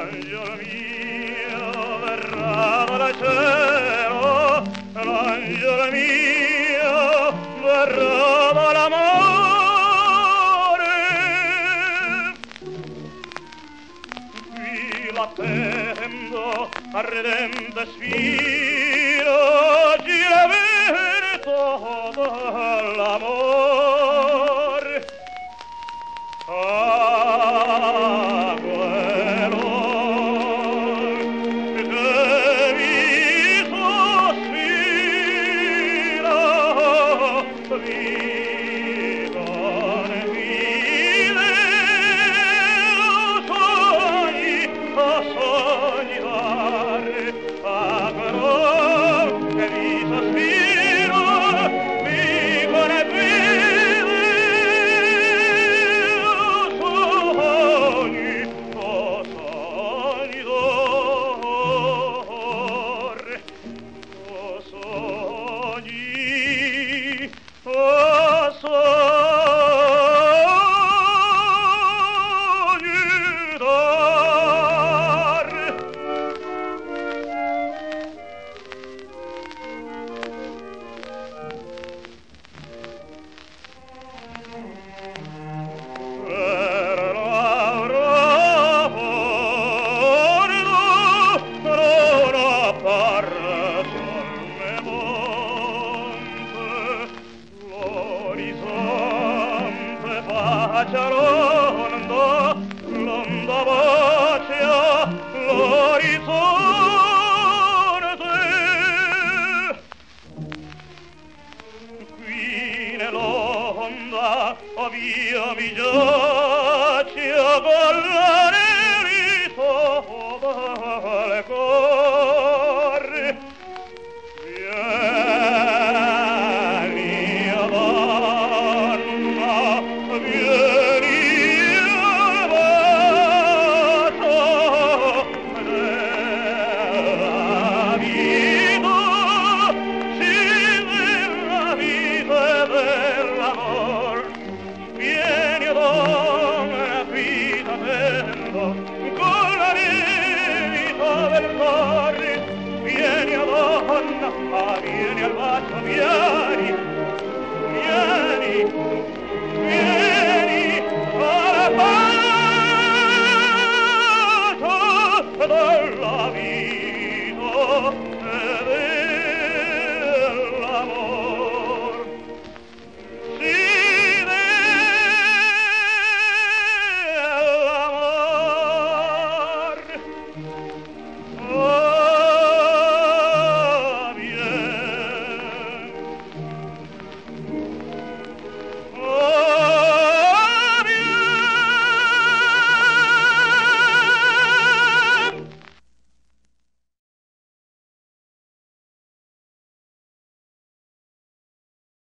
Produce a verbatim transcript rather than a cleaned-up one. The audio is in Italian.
l'angelo mio verrà dal cielo, l'angelo mio verrà dall'amore. Qui l'attendo ardente sfilo, gira verito dall'amor. Ah, quello che mi sospira, viva ne vide, sogni, sogni dare, ah, quello che mi sospira, viva ne vide, sogni, sogni d'ore, sogni, sogni d'ore. Per l'aurora bordo, non appare sul monte, l'orizzonte bacia l'onda, l'onda bacia l'orizzonte. Qui nell'onda, oh via mi giace a ballare ritova le corri. Vieni, donna, vieni al bacio della vita, sì, della vita e dell'amor. Vieni, donna, qui t'attendo, con la vita del cuore. Vieni, donna, ah, vieni al bacio, vieni,